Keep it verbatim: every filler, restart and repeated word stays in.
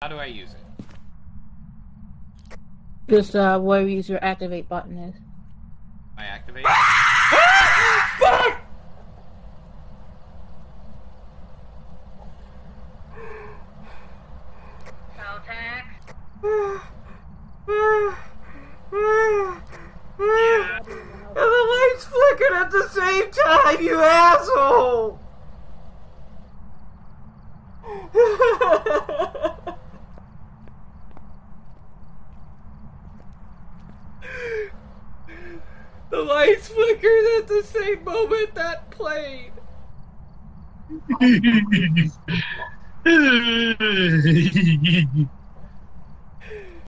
How do I use it? Just uh, where your activate button is. I activate. Fuck! And the lights flickered at the same time, you asshole! The lights flickered at the same moment that played.